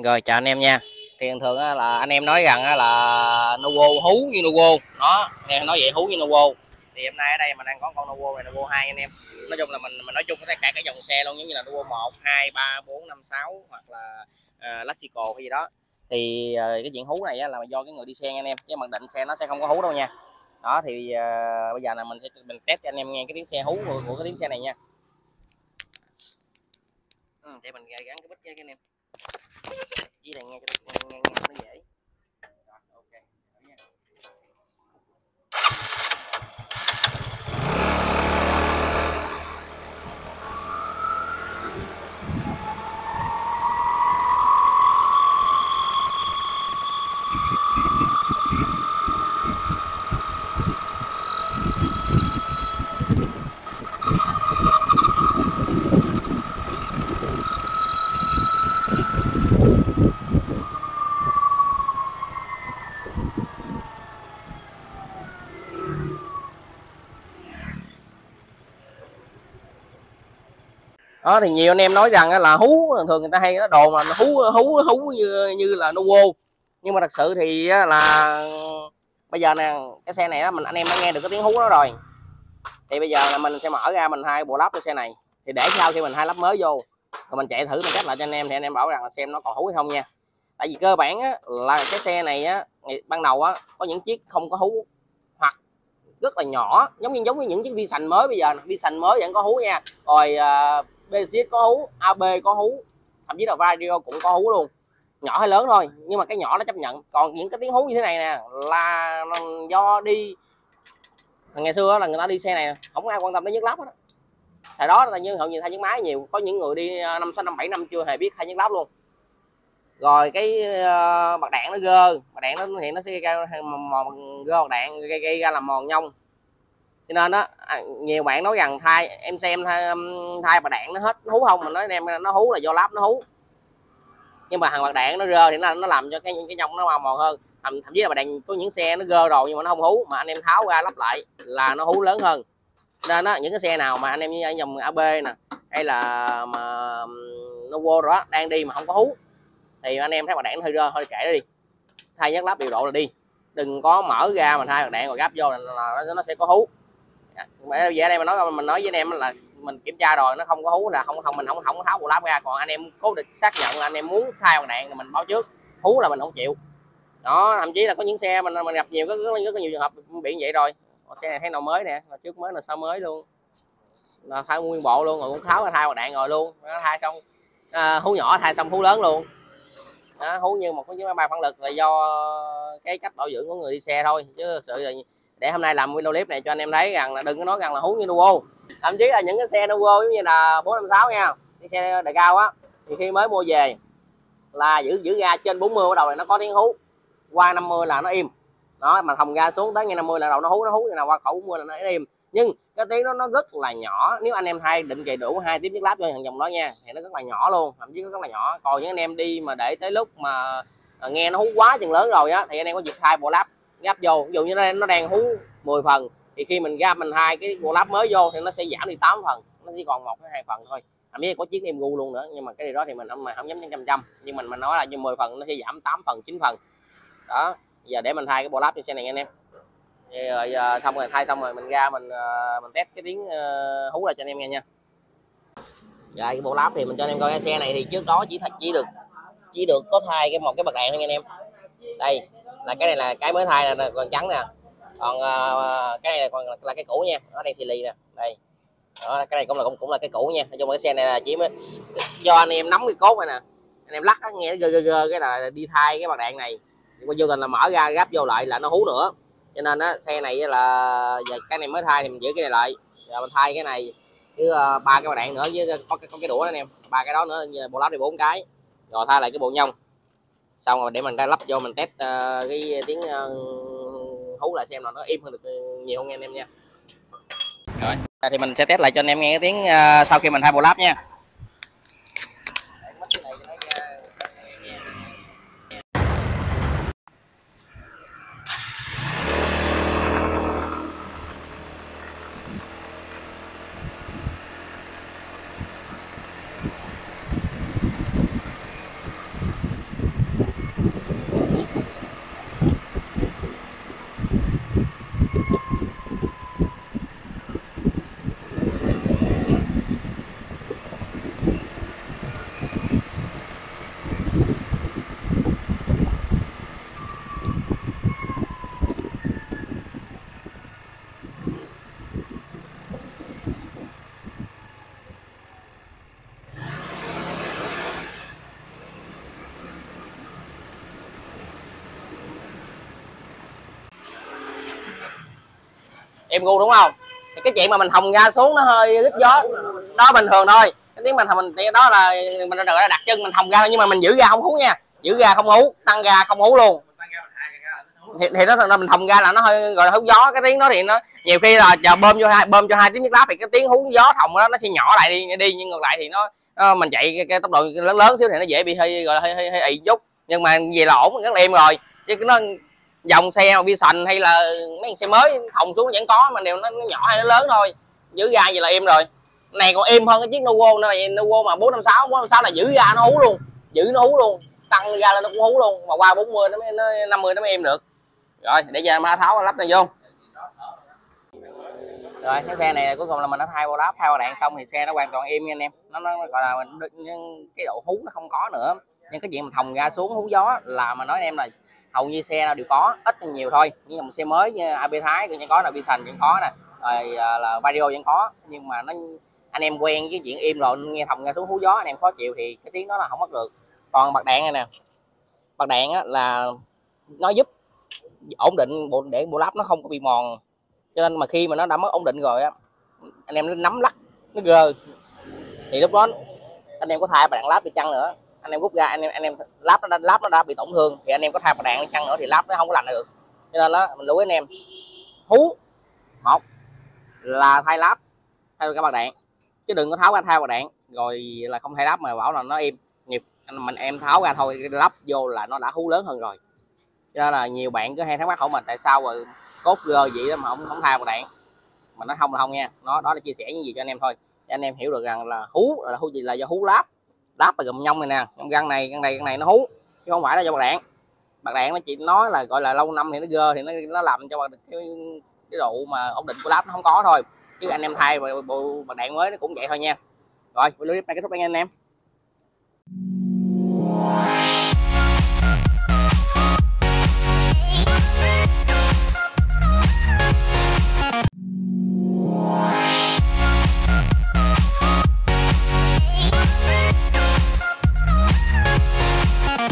Rồi chào anh em nha. Thì thường á, là anh em nói rằng á, là Novo hú như Novo đó, anh em nói vậy hú như Novo. Thì hôm nay ở đây mình đang có con Novo này, Novo 2 anh em. Nói chung là mình nói chung tất cả các dòng xe luôn, giống như là Novo 1, 2, 3, 4, 5, 6 hoặc là Classico hay gì đó. Thì cái chuyện hú này á, là do cái người đi xe nha anh em, chứ mặc định xe nó sẽ không có hú đâu nha. Đó thì bây giờ là mình test cho anh em nghe cái tiếng xe hú của cái tiếng xe này nha. Để mình gắn cái bích cho anh em chỉ là nghe cho nghe nó dễ. Rồi, ok. Nha. Đó thì nhiều anh em nói rằng là hú, thường người ta hay nói đồ mà hú như là Novo, nhưng mà thật sự thì là bây giờ nè, cái xe này mình anh em đã nghe được cái tiếng hú đó rồi. Thì bây giờ là mình sẽ mở ra mình hai bộ lắp cho xe này, thì để sau khi mình hai lắp mới vô rồi mình chạy thử mình test lại cho anh em, thì anh em bảo rằng là xem nó còn hú hay không nha. Tại vì cơ bản là cái xe này ban đầu có những chiếc không có hú hoặc rất là nhỏ, giống như những chiếc Vision mới. Bây giờ Vision mới vẫn có hú nha, rồi BCX có hú, AB có hú, thậm chí là Vario cũng có hú luôn, nhỏ hay lớn thôi, nhưng mà cái nhỏ nó chấp nhận. Còn những cái tiếng hú như thế này nè là do đi ngày xưa là người ta đi xe này không ai quan tâm đến nhức lắp đó. Thời đó là như hầu như thay nhức máy nhiều, có những người đi 5, 6, 5, 7 năm chưa hề biết thay nhức lắp luôn. Rồi cái bạc đạn nó gơ, bạc đạn nó thì nó sẽ gây ra mòn gơ, bạc đạn gây ra làm mòn nhông. Cho nên đó nhiều bạn nói rằng em xem thay bạc đạn nó hết hú không, mình nói em nó hú là do lắp nó hú, nhưng mà thằng bạc đạn nó rơ thì nó làm cho cái nhông nó mòn hơn. Thậm chí là bạc đạn có những xe nó rơ rồi nhưng mà nó không hú, mà anh em tháo ra lắp lại là nó hú lớn hơn. Nên đó, những cái xe nào mà anh em như ở dòng AB nè hay là mà Novo đó đang đi mà không có hú thì anh em thấy bạc đạn nó hơi rơ, hơi kệ nó đi, thay nhắc lắp điều độ là đi, đừng có mở ra mà thay bạc đạn rồi gáp vô là nó sẽ có hú. Vậy ở đây mình nói với anh em là mình kiểm tra rồi nó không có hú là mình không tháo bộ lắp ra. Còn anh em cố định xác nhận là anh em muốn thay bạc đạn thì mình báo trước, hú là mình không chịu. Đó, thậm chí là có những xe mình gặp nhiều, rất nhiều trường hợp bị vậy rồi. Xe này thấy nào mới nè, là trước mới là sau mới luôn, là thay nguyên bộ luôn, rồi cũng tháo ra thay bạc đạn rồi luôn, nó thay xong hú nhỏ thay xong hú lớn luôn. Đó, hú như một cái máy bay phản lực là do cái cách bảo dưỡng của người đi xe thôi, chứ thực sự là để hôm nay làm video clip này cho anh em thấy rằng là đừng có nói rằng là hú như Novo. Thậm chí là những cái xe Novo giống như là 456 nha, xe đại cao á, thì khi mới mua về là giữ ga trên 40 bắt đầu này nó có tiếng hú, qua 50 là nó im. Đó, mà thòng ga xuống tới ngay 50 là đầu nó hú như nào qua khẩu 40 là nó im. Nhưng cái tiếng đó nó rất là nhỏ, nếu anh em hay định kỳ đủ 2 tiếp chiếc láp cho thằng dòng đó nha thì nó rất là nhỏ luôn, thậm chí rất là nhỏ. Còn những anh em đi mà để tới lúc mà nghe nó hú quá chừng lớn rồi á thì anh em có việc thay bộ lắp gáp vô. Ví dụ như nó đang hú 10 phần thì khi mình gáp mình hai cái bộ lắp mới vô thì nó sẽ giảm đi 8 phần, nó chỉ còn 1 hay 2 phần thôi. Thậm chí có chiếc em gu luôn nữa, nhưng mà cái điều đó thì mình không dám trăm, nhưng mình nói là như 10 phần nó sẽ giảm 8 phần 9 phần. Đó, giờ để mình thay cái bộ lắp trên xe này anh em. Rồi xong rồi thay xong rồi mình ra mình test cái tiếng hú lại cho anh em nghe nha. Rồi cái bộ lắp thì mình cho anh em coi cái xe này thì trước đó chỉ được có thay một cái bạc đạn thôi nha anh em. Đây là cái này là cái mới thay là còn trắng nè, còn cái này còn là cái cũ nha, nó đang xì lì nè. Đây đó, cái này cũng là cái cũ nha. Nói chung cái xe này là chỉ mới do anh em nắm cái cốt này nè, anh em lắc nghe nó gơ cái là đi thay cái bạc đạn này, qua vô tình là mở ra gáp vô lại là nó hú nữa. Cho nên á xe này là giờ cái này mới thay thì mình giữ cái này lại, giờ mình thay cái này với 3 cái bạc đạn nữa, với có cái đũa đó anh em, 3 cái đó nữa, bộ lắp thì 4 cái, rồi thay lại cái bộ nhông xong rồi để mình ra lắp vô mình test cái tiếng hú lại xem là nó im hơn được nhiều không anh em nha. Rồi thì mình sẽ test lại cho anh em nghe cái tiếng sau khi mình thay bộ lắp nha. êm gu đúng không? Thì cái chuyện mà mình thòng ga xuống nó hơi rít gió đó bình thường thôi. Cái tiếng mình đó là mình gọi là đặt chân mình thòng ga, nhưng mà mình giữ ga không hú nha, giữ ga không hú, tăng ga không hú luôn. Thì nó mình thòng ga là nó hơi gọi là hú gió. Cái tiếng đó thì nó nhiều khi là chờ bơm cho hai tiếng nước láp thì cái tiếng hú gió thòng đó nó sẽ nhỏ lại đi, nhưng ngược lại thì nó mình chạy cái tốc độ lớn lớn xíu thì nó dễ bị hơi gọi là hơi ị chút, nhưng mà về là ổn, rất là êm rồi. Chứ nó dòng xe Vision hay là mấy xe mới thòng xuống vẫn có, mà đều nó nhỏ hay nó lớn thôi, giữ ga vậy là êm rồi. Này còn êm hơn cái chiếc Nuvo này, Nuvo mà 456 là giữ ga nó hú luôn, giữ nó hú luôn, tăng ga lên nó cũng hú luôn, mà qua 40 nó 50 nó mới êm được. Rồi để giờ mà tháo lắp này vô. Rồi cái xe này cuối cùng là mình đã thay bộ lắp, thay bộ đạn xong thì xe nó hoàn toàn êm nha anh em. Nó gọi là cái độ hú nó không có nữa. Nhưng cái chuyện mà thòng ga xuống hú gió là mà nói anh em là hầu như xe nào đều có, ít hay nhiều thôi. Nhưng mà xe mới như AB Thái cũng có, là Vision vẫn có nè, rồi là Vario vẫn có. Nhưng mà nó anh em quen với chuyện im rồi nghe thòng ga xuống hú gió anh em khó chịu thì cái tiếng đó là không mất được. Còn bạc đạn này nè, bạc đạn á, là nó giúp ổn định để bộ lắp nó không có bị mòn, cho nên mà khi mà nó đã mất ổn định rồi á, anh em nó nắm lắc nó gơ thì lúc đó anh em có thay bạc đạn láp đi chăng nữa, anh em rút ra anh em láp nó đã bị tổn thương thì anh em có thay bạc đạn đi chăng nữa thì láp nó không có lành được. Cho nên đó mình lưu ý anh em, hú một là thay láp, thay cả bạc đạn, chứ đừng có tháo ra thay bạc đạn rồi là không thay láp mà bảo là nó im nghiệp. Em tháo ra thôi, lắp vô là nó đã hú lớn hơn rồi. Cho nên là nhiều bạn cứ hay thắc mắc hỏi mình tại sao rồi cốt gơ vậy đó mà không thay bạc đạn, mà nó không là không nha. Đó là chia sẻ những gì cho anh em thôi, cho anh em hiểu được rằng là hú gì là do hú láp là gùm nhông này nè, trong găng này nó hú chứ không phải là do bạc đạn. Bạc đạn nó chỉ nói là gọi là lâu năm thì nó gơ thì nó làm cho cái độ mà ổn định của láp nó không có thôi, chứ anh em thay bộ bạc đạn mới nó cũng vậy thôi nha. Rồi video clip này kết thúc đây nha anh em.